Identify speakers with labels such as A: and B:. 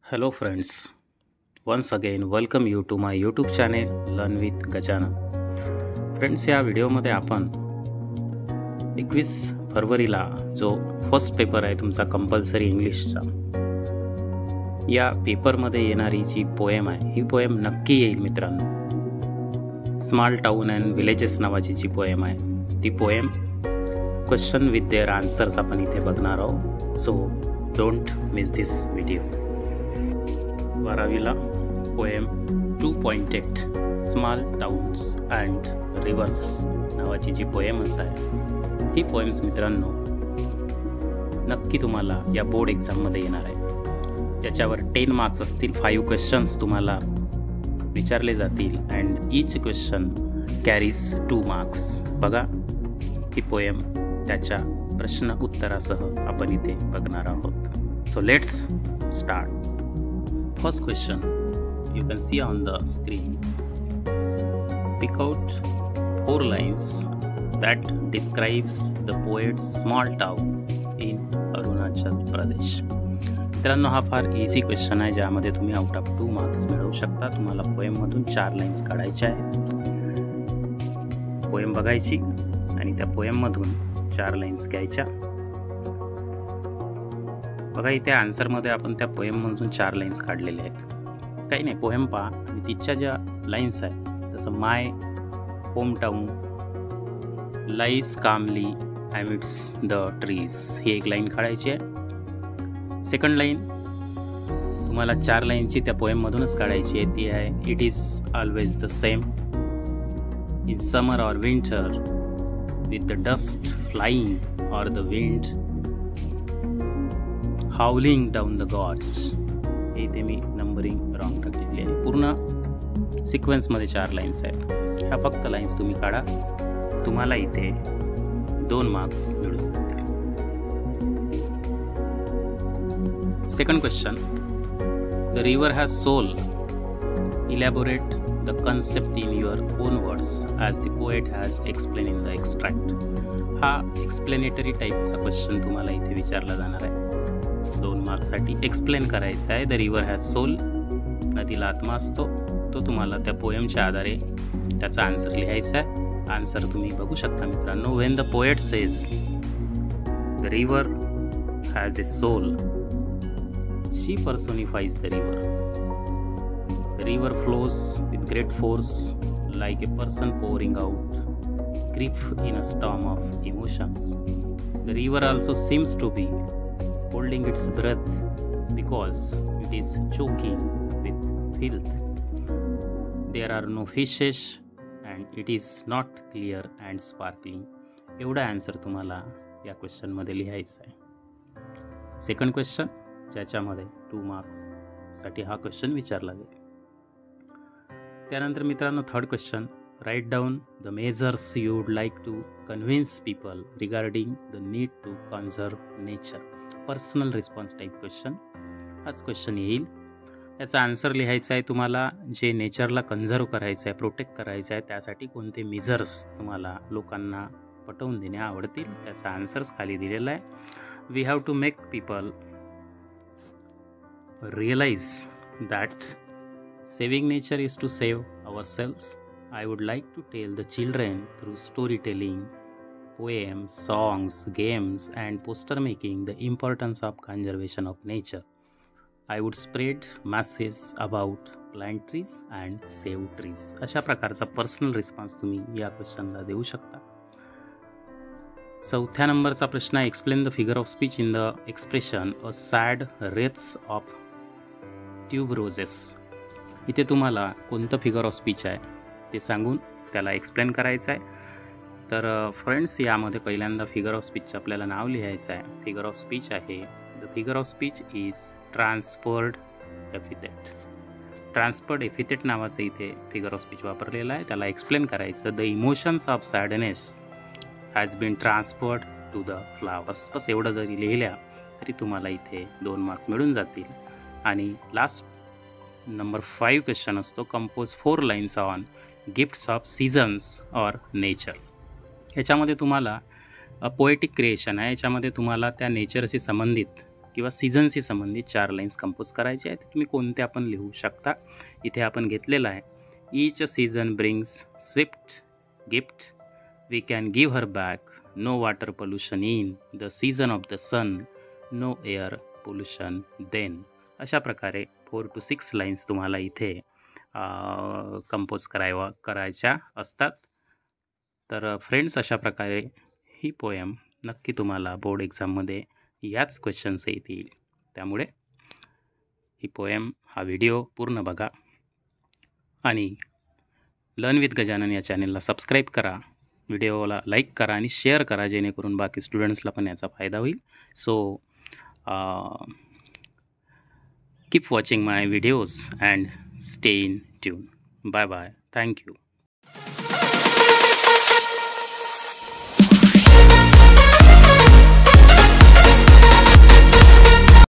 A: Hello friends, once again welcome you to my YouTube channel Learn with Gajana. Friends, या व्हिडिओमध्ये आपण 21 फरवरीला जो first paper आहे तुमचा कंपल्सरी इंग्लिशचा, या पेपरमध्ये येणारी जी पोएम आहे ही पोएम नक्की येईल मित्रांनो. स्मॉल टाउन अँड विलेजेस नावाची जी पोएम आहे ती poem question with their answers आपण इथे बघणार आहोत. So don't miss this video. 12वीला poem 2.8 small towns and rivers नावाची जी पोएम्स आहे ही पोएम्स मित्रांनो नक्की तुम्हाला या बोर्ड एक्झाममध्ये येणार आहे, ज्याच्यावर 10 मार्क्स असतील. 5 क्वेश्चन्स तुम्हाला विचारले जातील and each question carries 2 marks. बघा ही पोएम त्याच्या प्रश्न उत्तरासह आपण इथे बघणार आहोत. So let's start. First question you can see on the screen. Pick out 4 lines that describes the poet's small town in Arunachal Pradesh. मित्रांनो, हा फार इझी क्वेश्चन आहे ज्यामध्ये तुम्ही आउट ऑफ 2 मार्क्स मिळवू शकता. तुम्हाला पोएममधून 4 लाईन्स काढायच्या आहेत. पोएम बघायची आणि त्या पोएममधून 4 लाईन्स घ्यायच्या. बघा इथे आन्सरमध्ये आपण त्या पोएममधून 4 लाईन्स काढलेल्या आहेत. काही नाही, पोएम पहा आणि तिच्या ज्या लाईन्स आहेत जसं my home town lies calmly amidst the trees, ही एक लाईन काढायची आहे. सेकंड लाईन तुम्हाला 4 लाईनची त्या पोएममधूनच काढायची आहे. ती आहे it is always the same in summer or winter with the dust flying or the wind howling down the gods. हे इथे मी नंबरिंग रॉंग टाकलेली आहे. पूर्ण सिक्वेन्समध्ये 4 लाईन्स आहेत. ह्या फक्त लाईन्स तुम्ही काढा, तुम्हाला इथे 2 मार्क्स मिळून जातील. Second question, the river has soul. Elaborate the concept in your own words as the poet has explain in the extract. हा एक्सप्लेनेटरी टाईपचा क्वेश्चन तुम्हाला इथे विचारला जाणार आहे. 2 मार्क्ससाठी एक्सप्लेन करायचं आहे. द रिव्हर हॅज सोल, नदीला आत्मा असतो. तो तुम्हाला त्या पोएमच्या आधारे त्याचा आन्सर लिहायचा आहे. आन्सर तुम्ही बघू शकता मित्रांनो. When the poet says the river has a soul, she personifies the river. The river flows with great force like a person pouring out grief in a storm of emotions. The river also seems to be holding its breath because it is choking with filth. There are no fishes and it is not clear and sparkling. एवढा answer तुम्हाला या क्वेश्चनमध्ये लिहायचा आहे. Second question ज्याच्यामध्ये 2 मार्क्ससाठी हा question विचारला जाईल. त्यानंतर मित्रांनो third question, write down the measures you would like to convince people regarding the need to conserve nature. Personal response type question हाच क्वेश्चन येईल. याचा आन्सर लिहायचा आहे तुम्हाला. जे नेचरला कन्झर्व करायचं आहे, प्रोटेक्ट करायचं आहे, त्यासाठी कोणते मेजर्स तुम्हाला लोकांना पटवून देणे आवडतील त्याचा आन्सर्स खाली दिलेला आहे. We have to make people realise that saving nature is to save ourselves. I would like to tell the children through storytelling, poems, songs, games and poster making the importance of conservation of nature. I would spread messages about plant trees and save trees. अशा प्रकारचा personal response तुम्ही या क्वेश्चनला देऊ शकता. चौथ्या नंबरचा प्रश्न आहे, explain the figure of speech in the expression a sad wreaths of tuberoses. इथे तुम्हाला कोणतं फिगर ऑफ स्पीच आहे ते सांगून त्याला एक्सप्लेन करायचं आहे. तर फ्रेंड्स, यामध्ये पहिल्यांदा फिगर ऑफ स्पीचचं आपल्याला नाव लिहायचं आहे. फिगर ऑफ स्पीच आहे, the figure of speech is transferred epithet. Transferred epithet नावाचं इथे फिगर ऑफ स्पीच वापरलेलं आहे. त्याला एक्सप्लेन करायचं, the emotions of sadness has been transferred to the flowers. बस एवढं जरी लिहिल्या तरी तुम्हाला इथे 2 मार्क्स मिळून जातील. आणि लास्ट नंबर 5 क्वेश्चन असतो, compose 4 lines on gifts of seasons or nature. याच्यामध्ये तुम्हाला पोएटिक क्रिएशन आहे. याच्यामध्ये तुम्हाला त्या नेचरशी संबंधित किंवा सीझनशी संबंधित 4 लाईन्स कंपोज करायचे आहेत. तुम्ही कोणत्या पण लिहू शकता. इथे आपण घेतलेलं आहे, each season brings swift gift, we can give her back, no water pollution in the season of the sun, no air pollution then. अशा प्रकारे 4 to 6 लाईन्स तुम्हाला इथे कंपोज करायच्या असतात. तर फ्रेंड्स, अशा प्रकारे ही पोएम नक्की तुम्हाला बोर्ड एक्झाममध्ये याच क्वेश्चन्स येतील. त्यामुळे ही पोएम, हा व्हिडिओ पूर्ण बघा आणि लर्न विथ गजानन या चॅनलला सबस्क्राईब करा, व्हिडिओला लाईक करा आणि शेअर करा, जेणेकरून बाकी स्टुडंट्सला पण याचा फायदा होईल. So keep watching my videos and stay in tune. Bye bye. Thank you.